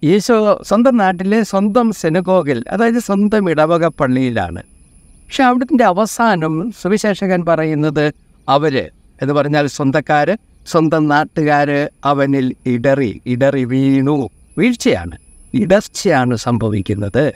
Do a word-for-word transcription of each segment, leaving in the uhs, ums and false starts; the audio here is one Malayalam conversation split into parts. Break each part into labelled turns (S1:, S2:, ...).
S1: ഈശോ സ്വന്തം നാട്ടിലെ സ്വന്തം സെനഗോഗിൽ, അതായത് സ്വന്തം ഇടവക പള്ളിയിലാണ്. പക്ഷെ അവിടുത്തെ അവസാനം സുവിശേഷകൻ പറയുന്നത് അവർ എന്ന് പറഞ്ഞാൽ സ്വന്തക്കാർ, സ്വന്തം നാട്ടുകാർ അവനിൽ ഇടറി ഇടറി വീണു. വീഴ്ചയാണ്, ഇടർച്ചയാണ് സംഭവിക്കുന്നത്.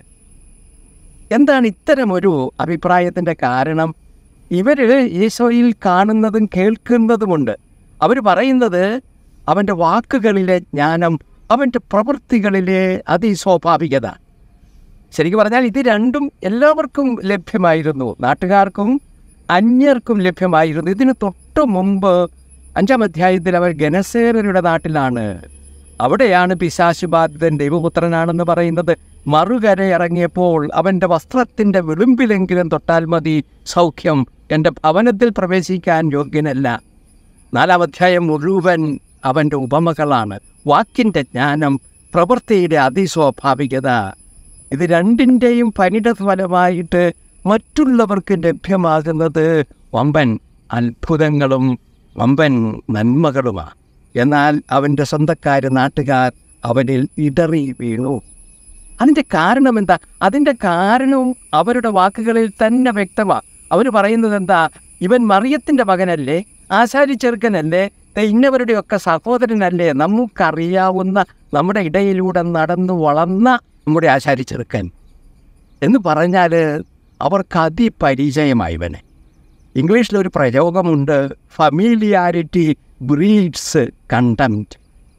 S1: എന്താണ് ഇത്തരമൊരു അഭിപ്രായത്തിൻ്റെ കാരണം? ഇവർ ഈശോയിൽ കാണുന്നതും കേൾക്കുന്നതുമുണ്ട്. അവർ പറയുന്നത് അവൻ്റെ വാക്കുകളിലെ ജ്ഞാനം, അവൻ്റെ പ്രവൃത്തികളിലെ അതിസ്വാഭാവികത. ശരിക്കും പറഞ്ഞാൽ ഇത് രണ്ടും എല്ലാവർക്കും ലഭ്യമായിരുന്നു, നാട്ടുകാർക്കും അന്യർക്കും ലഭ്യമായിരുന്നു. ഇതിന് തൊട്ട് മുമ്പ് അഞ്ചാം അധ്യായത്തിൽ അവർ ഗനസേരരുടെ നാട്ടിലാണ്. അവിടെയാണ് പിശാച് ബാധിതൻ ദൈവപുത്രനാണെന്ന് പറയുന്നത്. മറുകര ഇറങ്ങിയപ്പോൾ അവൻ്റെ വസ്ത്രത്തിൻ്റെ വിളിമ്പിലെങ്കിലും തൊട്ടാൽ മതി സൗഖ്യം, എൻ്റെ ഭവനത്തിൽ പ്രവേശിക്കാൻ യോഗ്യനല്ല. നാലാം അധ്യായം മുഴുവൻ അവൻ്റെ ഉപമകളാണ്. വാക്കിൻ്റെ ജ്ഞാനം, പ്രവൃത്തിയുടെ അതിസ്വാഭാവികത, ഇത് രണ്ടിൻ്റെയും പരിണതഫലമായിട്ട് മറ്റുള്ളവർക്ക് ലഭ്യമാകുന്നത് വമ്പൻ അത്ഭുതങ്ങളും വമ്പൻ നന്മകളുമാണ്. എന്നാൽ അവൻ്റെ സ്വന്തക്കാർ, നാട്ടുകാർ അവനിൽ ഇടറി വീണു. അതിൻ്റെ കാരണം എന്താ? അതിൻ്റെ കാരണവും അവരുടെ വാക്കുകളിൽ തന്നെ വ്യക്തമാണ്. അവർ പറയുന്നത് എന്താ? ഇവൻ മറിയത്തിൻ്റെ മകനല്ലേ, ആശാരി ചെറുക്കനല്ലേ, ഇന്നവരുടെയൊക്കെ സഹോദരനല്ലേ, നമുക്കറിയാവുന്ന നമ്മുടെ ഇടയിലൂടെ നടന്നു വളർന്ന നമ്മുടെ ആശാരി ചെറുക്കൻ എന്ന് പറഞ്ഞാൽ അവർക്ക് അതിപരിചയമായി ഇവനെ. ഇംഗ്ലീഷിലൊരു പ്രയോഗമുണ്ട്, ഫമീലിയാരിറ്റി ബ്രീഡ്സ് കണ്ടംപ്റ്റ്.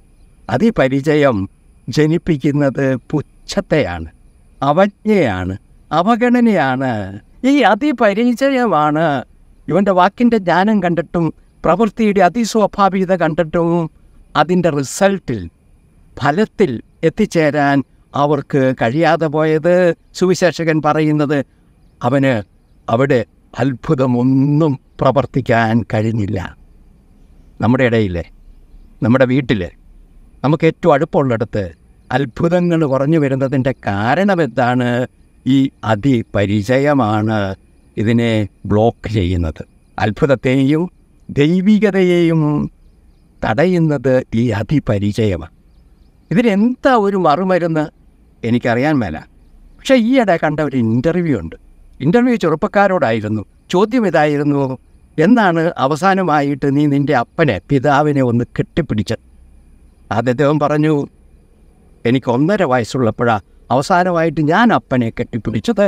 S1: അതിപരിചയം ജനിപ്പിക്കുന്നത് പുച്ഛത്തെയാണ്, അവജ്ഞയാണ്, അവഗണനയാണ്. ഈ അതിപരിചയമാണ് ഇവൻ്റെ വാക്കിൻ്റെ ജ്ഞാനം കണ്ടിട്ടും പ്രവൃത്തിയുടെ അതിസ്വാഭാവികത കണ്ടിട്ടും അതിൻ്റെ റിസൾട്ടിൽ, ഫലത്തിൽ എത്തിച്ചേരാൻ അവർക്ക് കഴിയാതെ പോയത്. സുവിശേഷകൻ പറയുന്നത് അവന് അവിടെ അത്ഭുതമൊന്നും പ്രവർത്തിക്കാൻ കഴിഞ്ഞില്ല. നമ്മുടെ ഇടയിൽ, നമ്മുടെ വീട്ടിൽ, നമുക്ക് ഏറ്റവും അടുപ്പമുള്ളിടത്ത് അത്ഭുതങ്ങൾ കുറഞ്ഞു വരുന്നതിൻ്റെ കാരണം എന്താണ്? ഈ അതിപരിചയമാണ് ഇതിനെ ബ്ലോക്ക് ചെയ്യുന്നത്. അത്ഭുതത്തെയും ദൈവികതയെയും തടയുന്നത് ഈ അതിപരിചയമാണ്. ഇതിനെന്താ ഒരു മറുമരുന്ന് എനിക്കറിയാൻ മേല. പക്ഷേ ഈയിടെ കണ്ട ഒരു ഇൻ്റർവ്യൂ ഉണ്ട്. ഇൻ്റർവ്യൂ ചെറുപ്പക്കാരോടായിരുന്നു. ചോദ്യം ഇതായിരുന്നു, എന്നാണ് അവസാനമായിട്ട് നീ നിൻ്റെ അപ്പനെ, പിതാവിനെ ഒന്ന് കെട്ടിപ്പിടിച്ചത്? അദ്ദേഹം പറഞ്ഞു, എനിക്ക് ഒന്നര വയസ്സുള്ളപ്പോഴാണ് അവസാനമായിട്ട് ഞാൻ അപ്പനെ കെട്ടിപ്പിടിച്ചത്.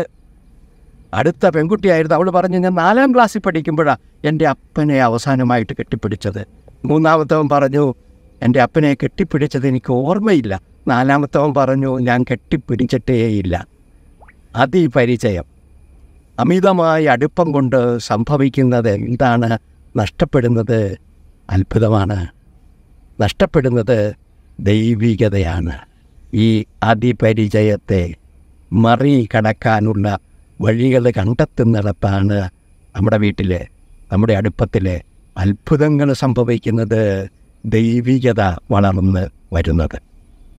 S1: അടുത്ത പെൺകുട്ടിയായിരുന്നു, അവൾ പറഞ്ഞു, ഞാൻ നാലാം ക്ലാസ്സിൽ പഠിക്കുമ്പോഴാണ് എൻ്റെ അപ്പനെ അവസാനമായിട്ട് കെട്ടിപ്പിടിച്ചത്. മൂന്നാമത്തവൻ പറഞ്ഞു, എൻ്റെ അപ്പനെ കെട്ടിപ്പിടിച്ചത് എനിക്ക് ഓർമ്മയില്ല. നാലാമത്തവൻ പറഞ്ഞു, ഞാൻ കെട്ടിപ്പിടിച്ചിട്ടേയില്ല. അതിപരിചയം, അമിതമായ അടുപ്പം കൊണ്ട് സംഭവിക്കുന്നത് എന്താണ്? നഷ്ടപ്പെടുന്നത് അത്ഭുതമാണ്, നഷ്ടപ്പെടുന്നത് ദൈവികതയാണ്. ഈ അതിപരിചയത്തെ മറികടക്കാനുള്ള വഴികൾ കണ്ടെത്തുന്നിടത്താണ് നമ്മുടെ വീട്ടിൽ, നമ്മുടെ അടുപ്പത്തിൽ അത്ഭുതങ്ങൾ സംഭവിക്കുന്നത്, ദൈവികത വളർന്ന് വരുന്നത്.